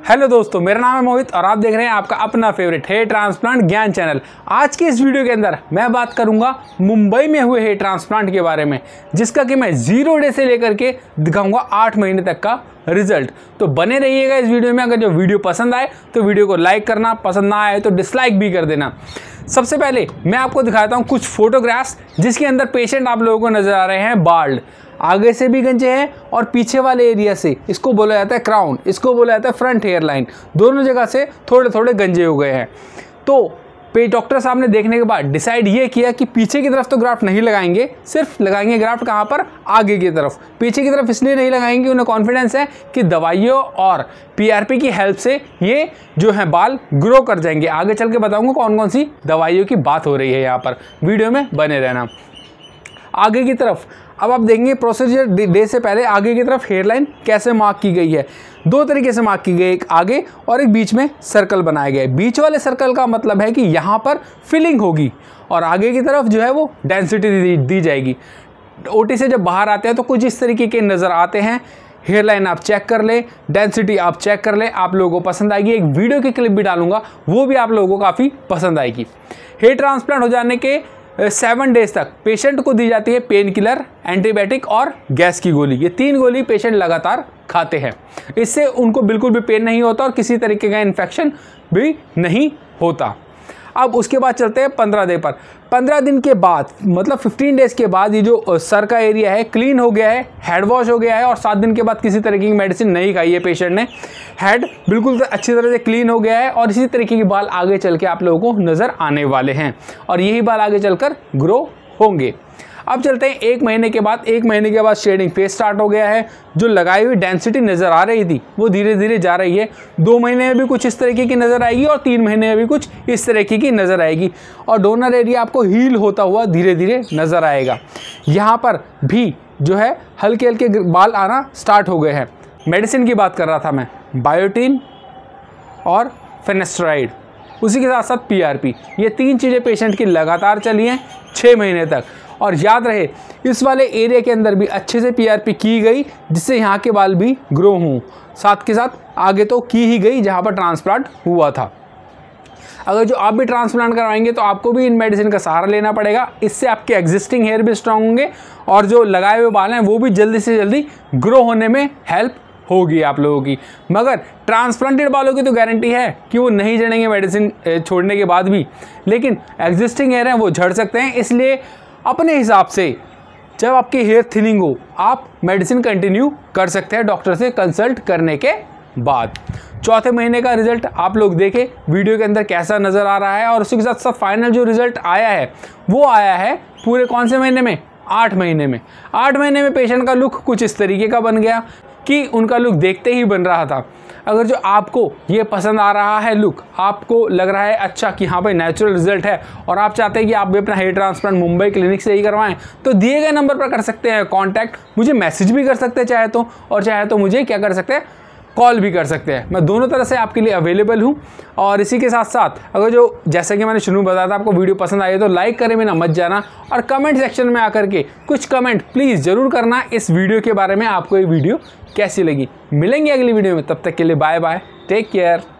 Hello दोस्तों, मेरा नाम है मोहित और आप देख रहे हैं आपका अपना फेवरेट हेयर ट्रांसप्लांट ज्ञान चैनल। आज की इस वीडियो के अंदर मैं बात करूंगा मुंबई में हुए हेयर ट्रांसप्लांट के बारे में, जिसका कि मैं 0 डे से लेकर के दिखाऊंगा 8 महीने तक का रिजल्ट। तो बने रहिएगा इस वीडियो में। अगर जो वीडियो पसंद आए तो वीडियो को लाइक करना, पसंद ना आए तो डिसलाइक भी कर देना। सबसे पहले मैं आपको दिखाता हूँ कुछ फोटोग्राफ्स जिसके अंदर पेशेंट आप लोगों को नजर आ रहे हैं बाल्ड, आगे से भी गंजे हैं और पीछे वाले एरिया से, इसको बोला जाता है क्राउन, इसको बोला जाता है फ्रंट हेयर लाइन, दोनों जगह से थोड़े थोड़े गंजे हो गए हैं। तो डॉक्टर साहब ने देखने के बाद डिसाइड ये किया कि पीछे की तरफ तो ग्राफ्ट नहीं लगाएंगे, सिर्फ लगाएंगे ग्राफ्ट कहाँ पर, आगे की तरफ। पीछे की तरफ इसलिए नहीं लगाएंगे, उन्हें कॉन्फिडेंस है कि दवाइयों और पीआरपी की हेल्प से ये जो है बाल ग्रो कर जाएंगे। आगे चल के बताऊंगा कौन कौन सी दवाइयों की बात हो रही है, यहाँ पर वीडियो में बने रहना। आगे की तरफ अब आप देखेंगे प्रोसीजर डे से पहले आगे की तरफ हेयरलाइन कैसे मार्क की गई है। 2 तरीके से मार्क की गई, एक आगे और एक बीच में सर्कल बनाए गए। बीच वाले सर्कल का मतलब है कि यहाँ पर फिलिंग होगी और आगे की तरफ जो है वो डेंसिटी दी जाएगी। ओटी से जब बाहर आते हैं तो कुछ इस तरीके के नज़र आते हैं। हेयरलाइन आप चेक कर लें, डेंसिटी आप चेक कर लें, आप लोगों को पसंद आएगी। एक वीडियो की क्लिप भी डालूंगा, वो भी आप लोगों को काफ़ी पसंद आएगी। हेयर ट्रांसप्लांट हो जाने के 7 डेज तक पेशेंट को दी जाती है पेन किलर, एंटीबायोटिक और गैस की गोली। ये 3 गोली पेशेंट लगातार खाते हैं। इससे उनको बिल्कुल भी पेन नहीं होता और किसी तरीके का इन्फेक्शन भी नहीं होता। अब उसके बाद चलते हैं 15 दिन पर। 15 दिन के बाद मतलब 15 डेज के बाद ये जो सर का एरिया है क्लीन हो गया है, हेड वॉश हो गया है और 7 दिन के बाद किसी तरीके की मेडिसिन नहीं खाई है पेशेंट ने, हेड बिल्कुल अच्छी तरह से क्लीन हो गया है और इसी तरीके के बाल आगे चल के आप लोगों को नज़र आने वाले हैं और यही बाल आगे चलकर ग्रो होंगे। अब चलते हैं 1 महीने के बाद। 1 महीने के बाद शेडिंग फेज स्टार्ट हो गया है। जो लगाई हुई डेंसिटी नज़र आ रही थी वो धीरे धीरे जा रही है। 2 महीने में भी कुछ इस तरीके की नज़र आएगी और 3 महीने में भी कुछ इस तरीके की नज़र आएगी और डोनर एरिया आपको हील होता हुआ धीरे धीरे नज़र आएगा। यहाँ पर भी जो है हल्के हल्के बाल आना स्टार्ट हो गए हैं। मेडिसिन की बात कर रहा था मैं, बायोटिन और फिनेस्ट्राइड, उसी के साथ साथ पीआरपी, ये 3 चीज़ें पेशेंट की लगातार चली हैं 6 महीने तक। और याद रहे इस वाले एरिया के अंदर भी अच्छे से पीआरपी की गई जिससे यहाँ के बाल भी ग्रो हों, साथ के साथ आगे तो की ही गई जहाँ पर ट्रांसप्लांट हुआ था। अगर जो आप भी ट्रांसप्लांट करवाएंगे तो आपको भी इन मेडिसिन का सहारा लेना पड़ेगा। इससे आपके एग्जिस्टिंग हेयर भी स्ट्रांग होंगे और जो लगाए हुए बाल हैं वो भी जल्दी से जल्दी ग्रो होने में हेल्प होगी आप लोगों की। मगर ट्रांसप्लांटेड बालों की तो गारंटी है कि वो नहीं झड़ेंगे मेडिसिन छोड़ने के बाद भी, लेकिन एग्जिस्टिंग हेयर हैं वो झड़ सकते हैं। इसलिए अपने हिसाब से जब आपकी हेयर थिनिंग हो आप मेडिसिन कंटिन्यू कर सकते हैं डॉक्टर से कंसल्ट करने के बाद। 4थे महीने का रिजल्ट आप लोग देखें वीडियो के अंदर कैसा नज़र आ रहा है और उसी के साथ साथ फाइनल जो रिजल्ट आया है वो आया है पूरे कौन से महीने में, 8 महीने में। 8 महीने में पेशेंट का लुक कुछ इस तरीके का बन गया कि उनका लुक देखते ही बन रहा था। अगर जो आपको ये पसंद आ रहा है लुक, आपको लग रहा है अच्छा कि हाँ भाई नेचुरल रिजल्ट है और आप चाहते हैं कि आप भी अपना हेयर ट्रांसप्लांट मुंबई क्लिनिक से ही करवाएं, तो दिए गए नंबर पर कर सकते हैं कांटेक्ट। मुझे मैसेज भी कर सकते हैं चाहे तो, और चाहे तो मुझे क्या कर सकते हैं, कॉल भी कर सकते हैं। मैं दोनों तरह से आपके लिए अवेलेबल हूँ। और इसी के साथ साथ अगर जो जैसे कि मैंने शुरू में बताया था आपको वीडियो पसंद आई तो लाइक करे बिना मत जाना और कमेंट सेक्शन में आकर के कुछ कमेंट प्लीज़ ज़रूर करना इस वीडियो के बारे में, आपको ये वीडियो कैसी लगी। मिलेंगे अगली वीडियो में, तब तक के लिए बाय बाय, टेक केयर।